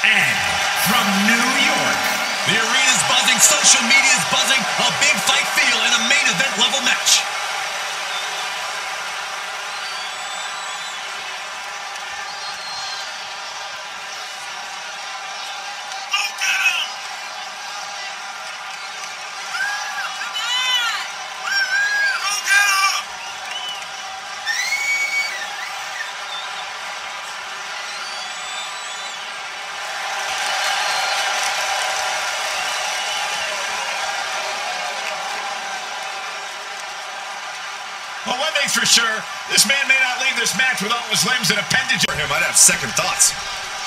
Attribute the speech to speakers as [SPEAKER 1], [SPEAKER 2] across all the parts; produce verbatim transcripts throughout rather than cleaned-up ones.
[SPEAKER 1] And from New York, the arena's buzzing, social media's buzzing, a big fight feel in a main event level match.
[SPEAKER 2] Well, one thing's for sure, this man may not leave this match with all his limbs and appendages.
[SPEAKER 1] For him, I'd have second thoughts.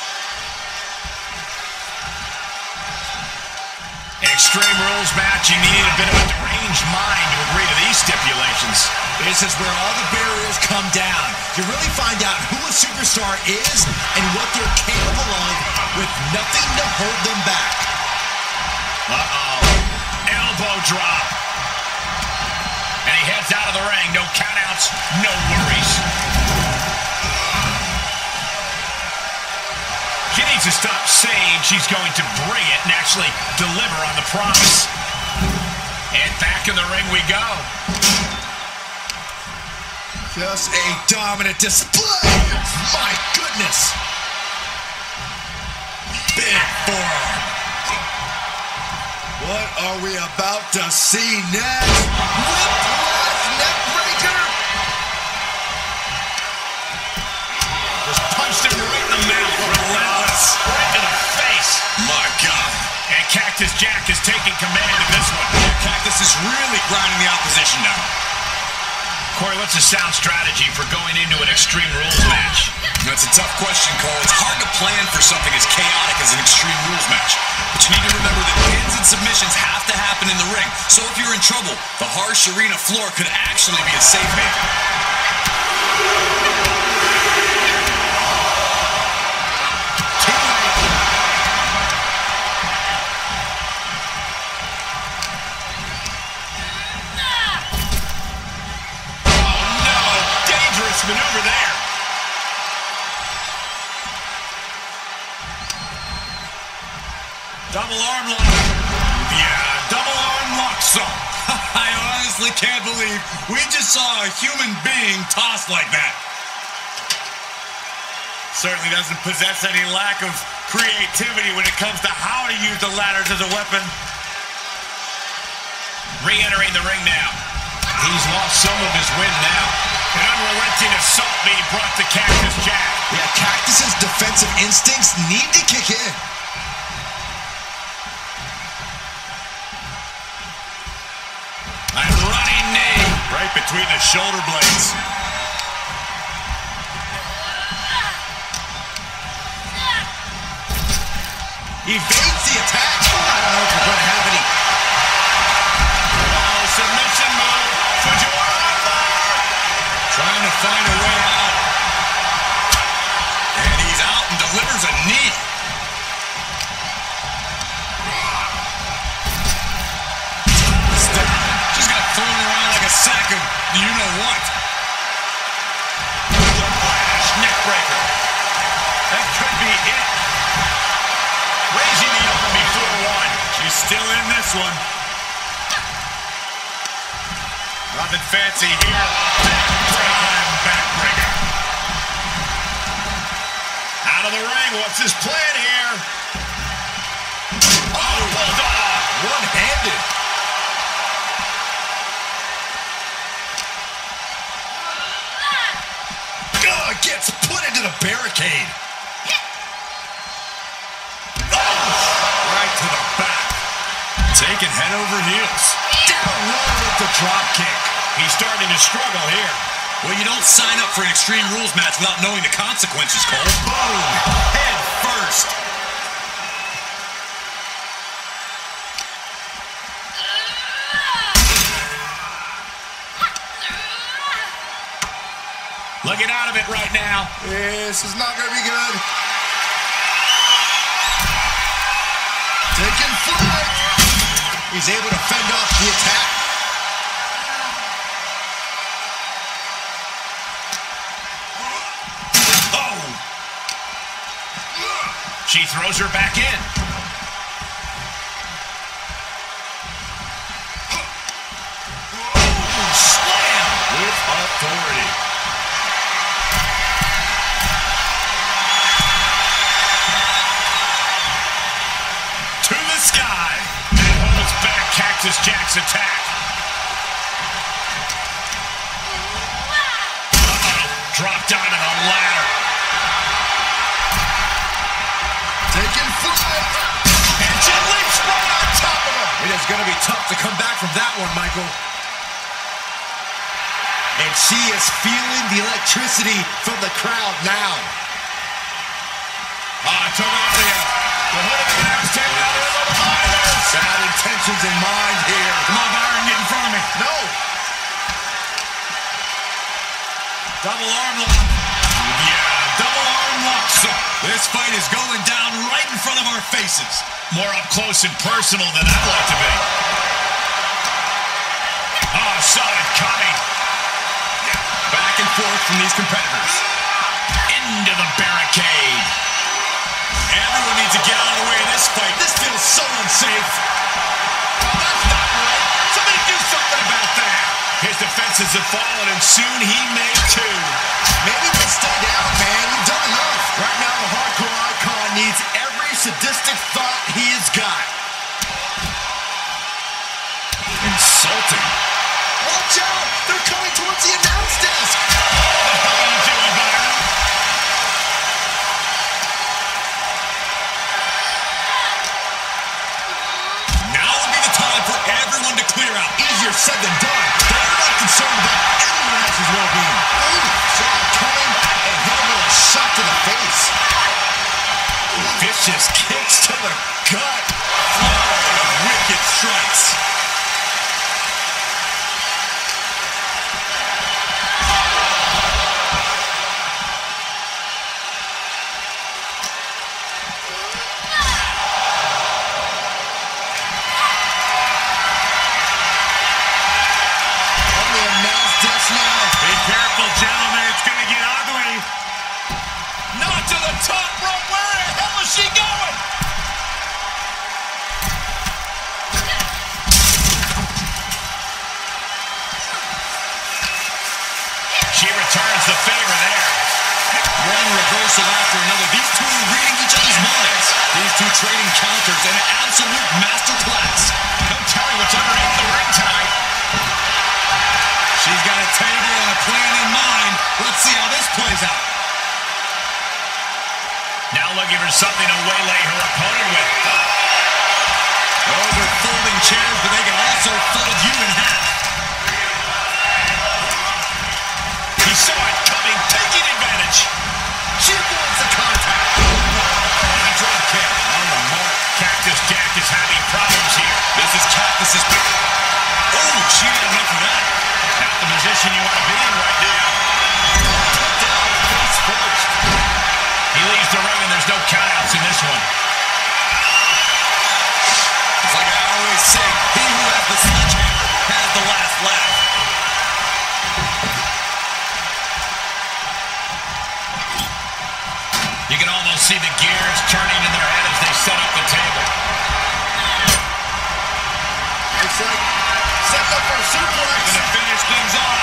[SPEAKER 2] An Extreme Rules match, you needed a bit of a deranged mind to agree to these stipulations.
[SPEAKER 1] This is where all the barriers come down. You really find out who a superstar is and what they're capable of with nothing to hold them back.
[SPEAKER 2] Uh-oh. Elbow drop. And he heads out of the ring. No countouts, no worries. She needs to stop saying she's going to bring it and actually deliver on the promise. And back in the ring we go.
[SPEAKER 1] Just a dominant display. My goodness. Big forearm. What are we about to see next? Whiplash neckbreaker.
[SPEAKER 2] Just punched him right in the mouth. Relentless. Right in the face.
[SPEAKER 1] My God.
[SPEAKER 2] And Cactus Jack is taking command of this one.
[SPEAKER 1] Cactus is really grinding the opposition now.
[SPEAKER 2] Corey, what's a sound strategy for going into an Extreme Rules match?
[SPEAKER 1] That's a tough question, Cole. It's hard to plan for something as chaotic as an Extreme Rules match. But you need to remember that pins and submissions have to happen in the ring. So if you're in trouble, the harsh arena floor could actually be a safe haven.
[SPEAKER 2] Maneuver there. Double arm lock. Yeah, double arm lock song.
[SPEAKER 1] I honestly can't believe we just saw a human being tossed like that.
[SPEAKER 2] Certainly doesn't possess any lack of creativity when it comes to how to use the ladders as a weapon. Re-entering the ring now. He's lost some of his wind now. An unrelenting assault being brought to Cactus Jack.
[SPEAKER 1] Yeah, Cactus's defensive instincts need to kick in.
[SPEAKER 2] A running knee right between the shoulder blades.
[SPEAKER 1] Evades the attack. I don't know if we're going to have any.
[SPEAKER 2] Oh, submission move. Fujiwara.
[SPEAKER 1] Trying to find a way out. And he's out and delivers a knee. Just got thrown around like a sack of you-know-what.
[SPEAKER 2] Flash neckbreaker. That could be it. Raising the arm before one. She's still in this one. Nothing fancy here. Backbreaker. Out of the ring. What's his plan here? Oh, bulldog.
[SPEAKER 1] One-handed. Oh, gets put into the barricade. Oh, right to the back.
[SPEAKER 2] Taking head over heels.
[SPEAKER 1] Down low with the drop kick.
[SPEAKER 2] He's starting to struggle here.
[SPEAKER 1] Well, you don't sign up for an Extreme Rules match without knowing the consequences, Cole.
[SPEAKER 2] Boom!
[SPEAKER 1] Head first.
[SPEAKER 2] Looking out of it right now.
[SPEAKER 1] This is not going to be good. Taking flight. He's able to fend off the attack.
[SPEAKER 2] She throws her back in. Ooh, slam with authority. To the sky. And holds back Cactus Jack's attack. Uh-oh. Dropped onto the ladder.
[SPEAKER 1] Taking flight.
[SPEAKER 2] And she leaps right on top of him.
[SPEAKER 1] It is going to be tough to come back from that one, Michael. And she is feeling the electricity from the crowd now.
[SPEAKER 2] Ah, took off the, uh, the hood of the announce table out there with the
[SPEAKER 1] Bad intentions in mind here.
[SPEAKER 2] Come on, Byron, get in front of me.
[SPEAKER 1] No.
[SPEAKER 2] Double arm lock. Yeah, double arm lock. So
[SPEAKER 1] this fight is going down right in front of our faces.
[SPEAKER 2] More up close and personal than I'd like to be. Oh, saw it coming.
[SPEAKER 1] Back and forth from these competitors.
[SPEAKER 2] Into the barricade.
[SPEAKER 1] Everyone needs to get out of the way of this fight. This feels so unsafe.
[SPEAKER 2] Oh, that's not right. Somebody do something about that. His defenses have fallen, and soon he may too.
[SPEAKER 1] Maybe just stay down, man. You've done enough. Right now, the hardcore icon needs every sadistic thought he has got.
[SPEAKER 2] Insulting.
[SPEAKER 1] Watch out! They're coming towards the announce desk.
[SPEAKER 2] What are you doing, Byron?
[SPEAKER 1] Now would be the time for everyone to clear out. Easier said than done. They're not concerned about anyone else's well-being. Ooh, saw it coming and hit him with a shot to the face. Vicious kicks to the gut. Oh, wicked strikes.
[SPEAKER 2] Be careful, gentlemen. It's going to get ugly. Not to the top rope. Where the hell is she going? She returns the favor there.
[SPEAKER 1] One reversal after another. These two are reading each other's minds. These two trading counters in an absolute masterclass.
[SPEAKER 2] No telling what's underneath the ring tonight.
[SPEAKER 1] She's got a table and a plan in mind. Let's see how this plays out.
[SPEAKER 2] Now looking for something to waylay her opponent with.
[SPEAKER 1] Those are folding chairs, but they can also fold you in half.
[SPEAKER 2] He saw it coming, taking advantage.
[SPEAKER 1] She avoids the contact.
[SPEAKER 2] And a drop kick. On the mark. Cactus Jack is having problems here.
[SPEAKER 1] This is Cactus's pick. Oh, she didn't enough for that.
[SPEAKER 2] Not the position you want to be in right now.
[SPEAKER 1] Down face first.
[SPEAKER 2] He leaves the ring and there's no countouts in this one.
[SPEAKER 1] It's like I always say, he who has the sledgehammer has the last laugh.
[SPEAKER 2] You can almost see the gears turning in their head as they set up the table.
[SPEAKER 1] Looks like setting up for a suplex.
[SPEAKER 2] And to finish things off.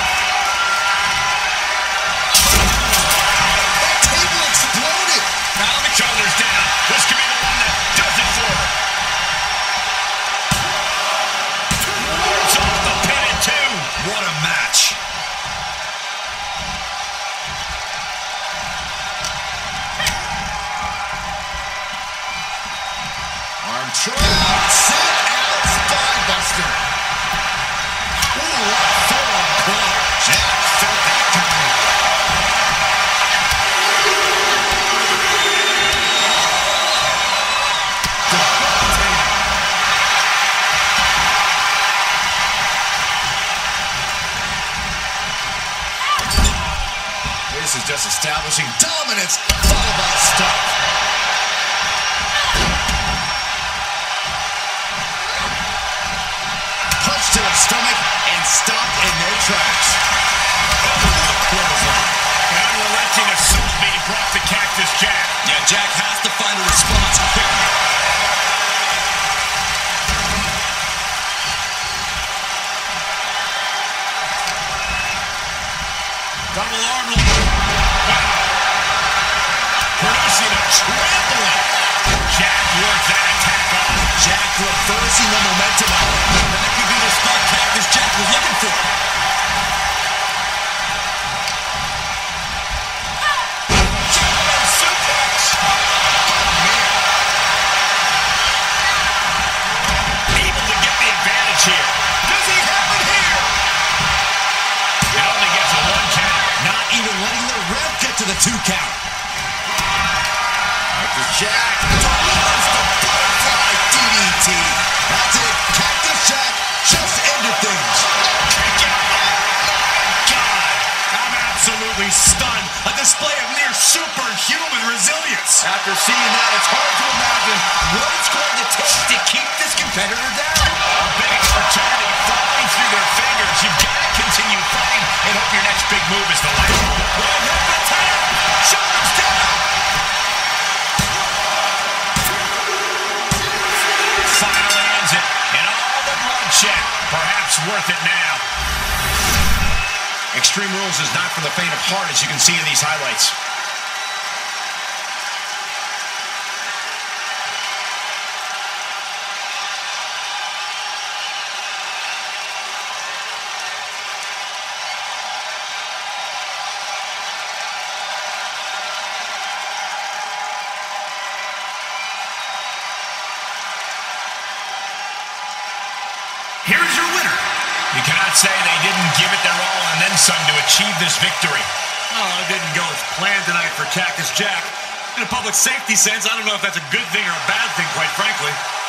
[SPEAKER 1] That table exploded.
[SPEAKER 2] Now the shoulders down. This could be the one that does it for her. It's off the pin at two.
[SPEAKER 1] What a match. Arm trap. Sit out spinebuster. Ooh, what a forearm club. Jack felt that coming. This is just establishing dominance, followed by a stop. Punch to the stomach and stopped in their tracks.
[SPEAKER 2] Unrelenting assault being brought to Cactus Jack.
[SPEAKER 1] Yeah, Jack has to find a response.
[SPEAKER 2] Double arm lock. Wow. Producing a trampling. Jack worked that attack off.
[SPEAKER 1] Jack reversing the momentum out. That could be the spark Cactus Jack was looking for.
[SPEAKER 2] German suplex. Able to get the advantage here. Does he have it here? It only gets a one count.
[SPEAKER 1] Not even letting the ref get to the two count. Cactus Jack delivers the butterfly D D T. That's it. Cactus Jack just ended things.
[SPEAKER 2] I'm absolutely stunned. A display of near superhuman resilience.
[SPEAKER 1] After seeing that, it's hard to imagine what it's going to take to keep this competitor down.
[SPEAKER 2] A big opportunity falling through their fingers. You've got to continue fighting and hope your next big move is the last.
[SPEAKER 1] One hip attack. Shoulders down.
[SPEAKER 2] Finally ends it. And all the bloodshed. Perhaps worth it now. Extreme Rules is not for the faint of heart, as you can see in these highlights. Here's your winner. You cannot say they didn't give it their all and then some to achieve this victory.
[SPEAKER 1] Oh, it didn't go as planned tonight for Cactus Jack. In a public safety sense, I don't know if that's a good thing or a bad thing, quite frankly.